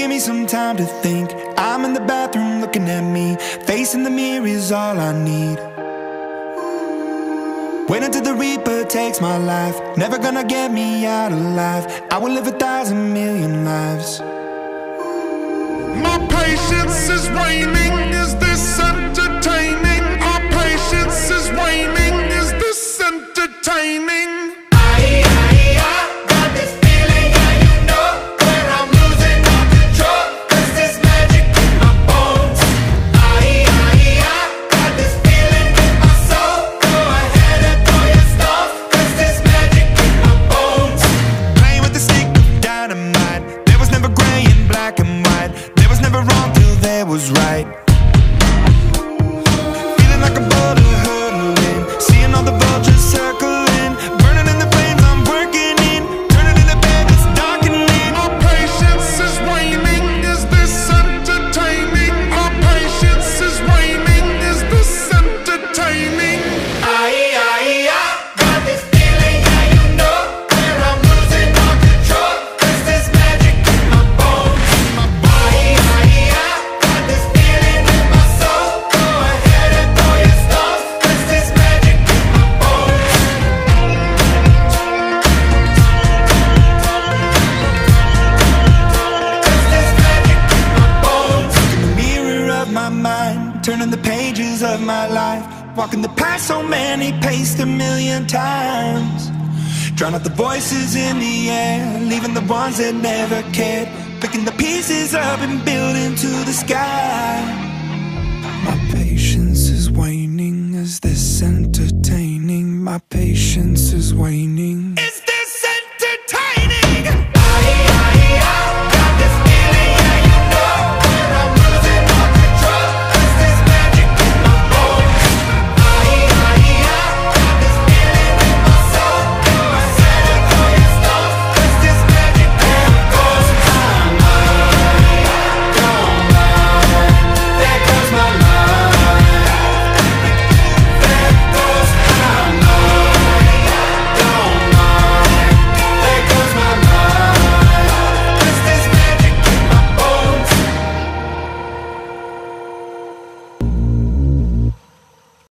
give me some time to think. I'm in the bathroom looking at me. Facing the mirror is all I need. Wait until the Reaper takes my life. Never gonna get me out alive. I will live 1,000 million lives. My patience is waning. Is this entertaining? Our patience is waning. Is this entertaining? Was right. Feeling like a boulder hurtling, seeing all the vultures circling, burning in the flames I'm working in, turning in the bed that's darkening. Our patience is waning. Is this entertaining? Our patience is waning. Is this entertaining? Got this feeling, yeah, you know, where I'm losing all control. 'Cause there's magic in my bones. Turning the pages of my life, walking the path so many paced 1,000,000 times. Drown out the voices in the air, leaving the ones that never cared. Picking the pieces up and building to the sky. My patience is waning. Is this entertaining? My patience is waning.